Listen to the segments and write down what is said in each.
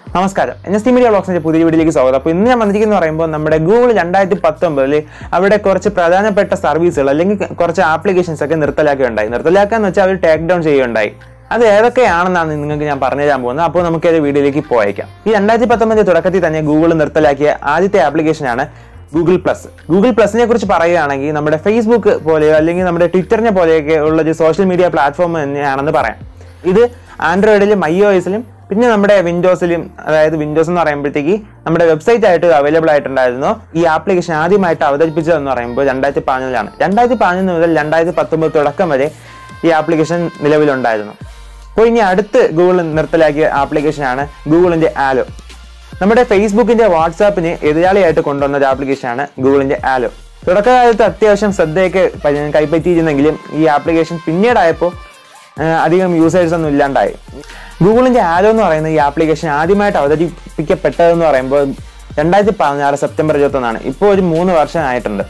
നമസ്കാരം, NST media വ്ളോഗ്സിന്റെ പുതിയ വീഡിയോയിലേക്ക് സ്വാഗതം. അപ്പോൾ ഇന്ന് ഞാൻ വന്നിരിക്കുന്നത് പറയുമ്പോൾ നമ്മുടെ ഗൂഗിൾ 2019 അവിടെ കുറച്ച് പ്രധാനപ്പെട്ട സർവീസുകൾ അല്ലെങ്കിൽ കുറച്ച് ആപ്ലിക്കേഷൻസ് ഒക്കെ നിർത്തലാക്കാന്ന് വെച്ചാൽ അവർ ടേക്ക് ഡൗൺ ചെയ്യുകയുണ്ടായി. അത് ഏതൊക്കെയാണെന്നാണ് നിങ്ങൾക്ക് ഞാൻ പറഞ്ഞു തരാൻ പോകുന്നത്. അപ്പോൾ നമുക്ക് ഒരു വീഡിയോയിലേക്ക് പോയേക്കാം. ഈ 2019 തുടക്കത്തിൽ തന്നെ ഗൂഗിൾ നിർത്തലാക്കിയ ആദ്യത്തെ ആപ്ലിക്കേഷനാണ് ഗൂഗിൾ പ്ലസ്. ഗൂഗിൾ പ്ലസിനെ കുറിച്ച് പറയുകയാണെങ്കിൽ നമ്മുടെ ഫേസ്ബുക്ക് പോലെയോ അല്ലെങ്കിൽ നമ്മുടെ ട്വിറ്ററിനെ പോലെയൊക്കെ ഉള്ളൊരു സോഷ്യൽ മീഡിയ പ്ലാറ്റ്ഫോം തന്നെയാണെന്ന് പറയാം. ഇത് ആൻഡ്രോയിഡിലും iOSലും പിന്നെ നമ്മുടെ വിൻഡോസിലും, അതായത് വിൻഡോസ് എന്ന് പറയുമ്പോഴത്തേക്ക് നമ്മുടെ വെബ്സൈറ്റ് ആയിട്ട് അവൈലബിൾ ആയിട്ടുണ്ടായിരുന്നു. ഈ ആപ്ലിക്കേഷൻ ആദ്യമായിട്ട് അവതരിപ്പിച്ചതെന്ന് പറയുമ്പോൾ 2015 2015 മുതൽ 2019 തുടക്കം വരെ ഈ ആപ്ലിക്കേഷൻ നിലവിലുണ്ടായിരുന്നു. അപ്പോൾ ഇനി അടുത്ത് ഗൂഗിൾ നിർത്തലാക്കിയ ആപ്ലിക്കേഷനാണ് ഗൂഗിളിന്റെ ആലോ. നമ്മുടെ ഫേസ്ബുക്കിന്റെ വാട്സാപ്പിന് എതിരാളിയായിട്ട് കൊണ്ടുവന്ന ഒരു ആപ്ലിക്കേഷനാണ് ഗൂഗിളിന്റെ ആലോ. തുടക്കകാലത്ത് അത്യാവശ്യം ശ്രദ്ധയൊക്കെ കൈപ്പറ്റിയിരുന്നെങ്കിലും ഈ ആപ്ലിക്കേഷൻ പിന്നീടായപ്പോൾ അധികം യൂസേഴ്സ് ഒന്നും ഇല്ലാണ്ടായി. ഗൂഗിളിന്റെ ആലോ എന്ന് പറയുന്ന ഈ ആപ്ലിക്കേഷൻ ആദ്യമായിട്ട് അവതരിപ്പിക്കപ്പെട്ടതെന്ന് പറയുമ്പോൾ 2016 സെപ്റ്റംബർ 21 ഇപ്പോൾ ഒരു 3 വർഷമായിട്ടുണ്ട്.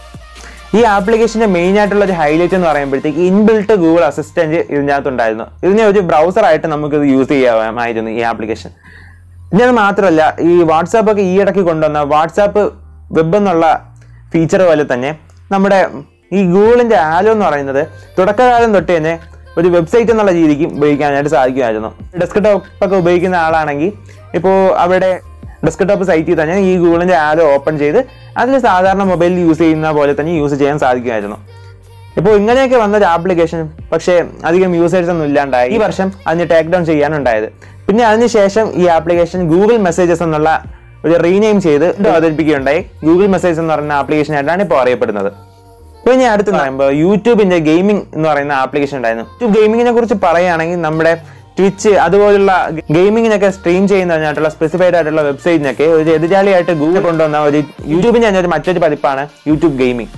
ഈ ആപ്ലിക്കേഷന്റെ മെയിൻ ആയിട്ടുള്ള ഒരു ഹൈലൈറ്റ് എന്ന് പറയുമ്പോഴത്തേക്ക് ഇൻബിൽട്ട് ഗൂഗിൾ അസിസ്റ്റന്റ് ഇതിനകത്തുണ്ടായിരുന്നു. ഇതിനെ ഒരു ബ്രൗസറായിട്ട് നമുക്കിത് യൂസ് ചെയ്യാമായിരുന്നു ഈ ആപ്ലിക്കേഷൻ. ഇനി അത് മാത്രമല്ല, ഈ വാട്സാപ്പ് ഒക്കെ ഈ ഇടയ്ക്ക് കൊണ്ടുവന്ന വാട്സാപ്പ് വെബ് എന്നുള്ള ഫീച്ചർ പോലെ തന്നെ നമ്മുടെ ഈ ഗൂഗിളിന്റെ ആലോ എന്ന് പറയുന്നത് തുടക്കകാലം തൊട്ട് തന്നെ ഒരു വെബ്സൈറ്റ് എന്നുള്ള രീതിക്ക് ഉപയോഗിക്കാനായിട്ട് സാധിക്കുമായിരുന്നു. ഡെസ്ക്ടോപ്പ് ഒക്കെ ഉപയോഗിക്കുന്ന ആളാണെങ്കിൽ ഇപ്പോൾ അവിടെ ഡെസ്ക്ടോപ്പ് സൈറ്റിൽ തന്നെ ഈ ഗൂഗിളിന്റെ ആലോ ഓപ്പൺ ചെയ്ത് അതിൽ സാധാരണ മൊബൈലിൽ യൂസ് ചെയ്യുന്ന പോലെ തന്നെ യൂസ് ചെയ്യാൻ സാധിക്കുമായിരുന്നു. ഇപ്പോൾ ഇങ്ങനെയൊക്കെ വന്നൊരു ആപ്ലിക്കേഷൻ പക്ഷേ അധികം യൂസേഴ്സ് ഒന്നും ഇല്ലാണ്ടായി. ഈ വർഷം അതിന് ടേക്ക് ഡൗൺ ചെയ്യാനുണ്ടായത്. പിന്നെ അതിനുശേഷം ഈ ആപ്ലിക്കേഷൻ ഗൂഗിൾ മെസ്സേജസ് എന്നുള്ള ഒരു റീനെയിം ചെയ്ത് അവതരിപ്പിക്കുകയുണ്ടായി. ഗൂഗിൾ മെസ്സേജ് എന്ന് പറയുന്ന ആപ്ലിക്കേഷനായിട്ടാണ് ഇപ്പോൾ അറിയപ്പെടുന്നത്. അപ്പോൾ ഇനി അടുത്ത് പറയുമ്പോൾ യൂട്യൂബിന്റെ ഗെയിമിംഗ് എന്ന് പറയുന്ന ആപ്ലിക്കേഷൻ ഉണ്ടായിരുന്നു. യൂട്യൂബ് ഗെയിമിങ്ങിനെ കുറിച്ച് പറയുകയാണെങ്കിൽ നമ്മുടെ ട്വിച്ച് അതുപോലുള്ള ഗെയിമിങ്ങിനൊക്കെ സ്ട്രീം ചെയ്യുന്നതിനായിട്ടുള്ള സ്പെസിഫൈഡ് ആയിട്ടുള്ള വെബ്സൈറ്റിനൊക്കെ ഒരു എതിരാളിയായിട്ട് ഗൂഗിൾ കൊണ്ടുവന്ന ഒരു യൂട്യൂബിന്റെ തന്നെ ഒരു മറ്റൊരു പതിപ്പാണ് യൂട്യൂബ് ഗെയിമിംഗ്.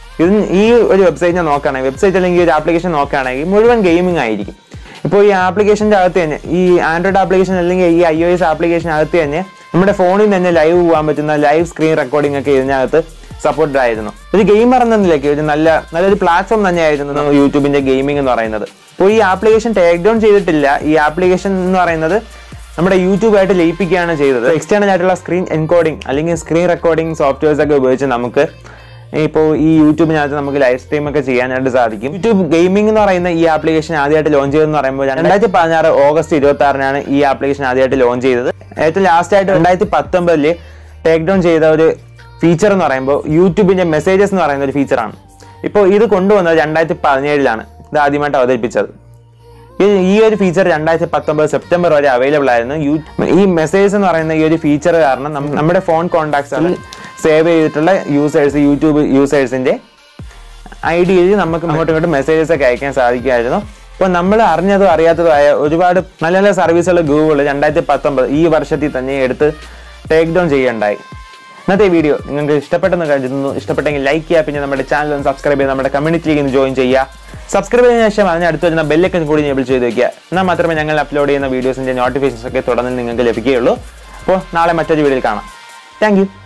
ഈ ഒരു വെബ്സൈറ്റിനെ നോക്കുകയാണെങ്കിൽ, വെബ്സൈറ്റ് അല്ലെങ്കിൽ ഒരു ആപ്ലിക്കേഷൻ നോക്കുകയാണെങ്കിൽ മുഴുവൻ ഗെയിമിംഗ് ആയിരിക്കും. ഇപ്പോൾ ഈ ആപ്ലിക്കേഷൻ്റെ അകത്ത് തന്നെ ഈ ആൻഡ്രോയിഡ് ആപ്ലിക്കേഷൻ അല്ലെങ്കിൽ ഈ iOS ആപ്ലിക്കേഷൻ അകത്ത് തന്നെ നമ്മുടെ ഫോണിൽ തന്നെ ലൈവ് പോകാൻ പറ്റുന്ന ലൈവ് സ്ക്രീൻ റെക്കോർഡിംഗ് ഒക്കെ ഇതിനകത്ത് സപ്പോർട്ടഡ് ആയിരുന്നു. ഒരു ഗെയിമർ എന്ന നിലയ്ക്ക് ഒരു നല്ലൊരു പ്ലാറ്റ്ഫോം തന്നെയായിരുന്നു യൂട്യൂബിന്റെ ഗെയിമിംഗ് എന്ന് പറയുന്നത്. അപ്പോൾ ഈ ആപ്ലിക്കേഷൻ ടേക്ക് ഡൗൺ ചെയ്തിട്ടില്ല. ഈ ആപ്ലിക്കേഷൻ എന്ന് പറയുന്നത് നമ്മുടെ യൂട്യൂബായിട്ട് ലയിപ്പിക്കുകയാണ് ചെയ്തത്. എക്സ്റ്റേണൽ ആയിട്ടുള്ള സ്ക്രീൻ എൻകോഡിംഗ് അല്ലെങ്കിൽ സ്ക്രീൻ റെക്കോർഡിംഗ് സോഫ്റ്റ്വെയർസ് ഒക്കെ ഉപയോഗിച്ച് നമുക്ക് ഇപ്പോൾ ഈ യൂട്യൂബിനകത്ത് നമുക്ക് ലൈവ് സ്ട്രീം ഒക്കെ ചെയ്യാനായിട്ട് സാധിക്കും. യൂട്യൂബ് ഗെയിമിംഗ് എന്ന് പറയുന്ന ഈ ആപ്ലിക്കേഷൻ ആദ്യമായിട്ട് ലോഞ്ച് ചെയ്തെന്ന് പറയുമ്പോൾ 2016 ഓഗസ്റ്റ് 26 ഈ ആപ്ലിക്കേഷൻ ആദ്യമായിട്ട് ലോഞ്ച് ചെയ്തത്. ഏറ്റവും ലാസ്റ്റ് ആയിട്ട് 2019 ടേക്ക് ഡൗൺ ചെയ്ത ഒരു ഫീച്ചർ എന്ന് പറയുമ്പോൾ യൂട്യൂബിന്റെ മെസ്സേജസ് എന്ന് പറയുന്ന ഒരു ഫീച്ചറാണ്. ഇപ്പോൾ ഇത് കൊണ്ടുവന്നത് 2017 ഇത് ആദ്യമായിട്ട് അവതരിപ്പിച്ചത്. ഈ ഒരു ഫീച്ചർ 2019 സെപ്റ്റംബർ വരെ അവൈലബിൾ ആയിരുന്നു. ഈ മെസ്സേജസ് എന്ന് പറയുന്ന ഈ ഒരു ഫീച്ചർ കാരണം നമ്മുടെ ഫോൺ കോൺടാക്ട്സ് സേവ് ചെയ്തിട്ടുള്ള യൂട്യൂബ് യൂസേഴ്സിന്റെ ഐഡിയിൽ നമുക്ക് അങ്ങോട്ടും ഇങ്ങോട്ടും മെസ്സേജസ് ഒക്കെ അയക്കാൻ സാധിക്കുമായിരുന്നു. ഇപ്പോൾ നമ്മൾ അറിഞ്ഞതോ അറിയാത്തതായ ഒരുപാട് നല്ല നല്ല സർവീസുകൾ ഗൂഗിൾ 2019 ഈ വർഷത്തിൽ തന്നെ എടുത്ത് ടേക്ക് ഡൗൺ ചെയ്യുകയുണ്ടായി. ഇന്നത്തെ വീഡിയോ നിങ്ങൾക്ക് ഇഷ്ടപ്പെട്ടെന്ന് കരുതുന്നു. ഇഷ്ടപ്പെട്ടെങ്കിൽ ലൈക്ക് ചെയ്യുക. പിന്നെ നമ്മുടെ ചാനൽ ഒന്ന് സബ്സ്ക്രൈബ് ചെയ്ത് നമ്മുടെ കമ്മ്യൂണിറ്റിയിലേക്ക് ജോയിൻ ചെയ്യുക. സബ്സ്ക്രൈബ് ചെയ്തതിനു ശേഷം അതിന് അടുത്ത് വരുന്ന ബെല്ലൈക്കൺ കൂടി എനേബിൾ ചെയ്ത് വയ്ക്കുക. എന്നാൽ മാത്രമേ ഞങ്ങൾ അപ്ലോഡ് ചെയ്യുന്ന വീഡിയോസിന്റെ നോട്ടിഫിക്കേഷൻസ് ഒക്കെ തുടർന്ന് നിങ്ങൾക്ക് ലഭിക്കുകയുള്ളൂ. അപ്പോൾ നാളെ മറ്റൊരു വീഡിയോയിൽ കാണാം. Thank U.